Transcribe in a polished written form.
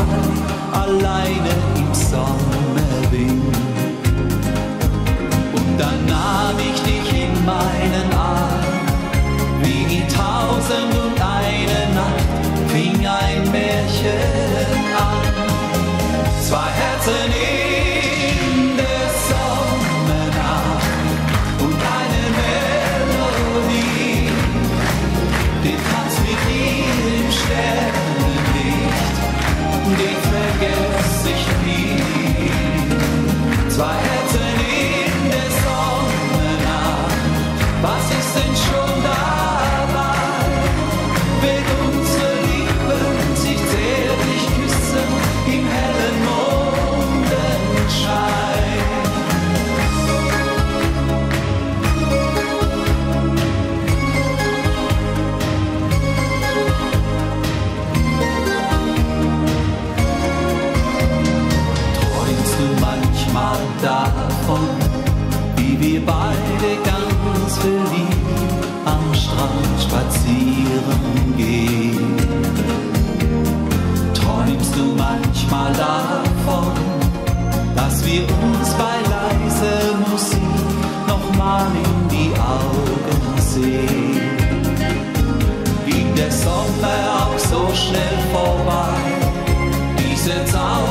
alleine im Sommerwind. Und dann nahm ich dich in meinen Arm, wie die 1001 Nacht fing ein Märchen an. Zwei Herzen in der Sommernacht und eine Melodie, den Tanz mit dir im Sternenlicht, den vergess ich nie. Zwei Herzen in der Sommernacht, was ist denn schon dabei, wenn unsere Lieben sich zärtlich küssen im hellen Mondenschein. Träumst du manchmal davon, wie wir beide ganz verliebt am Strand spazieren gehen? Träumst du manchmal davon, dass wir uns bei leiser Musik nochmal in die Augen sehen? Ging der Sommer auch so schnell vorbei, diese Zauber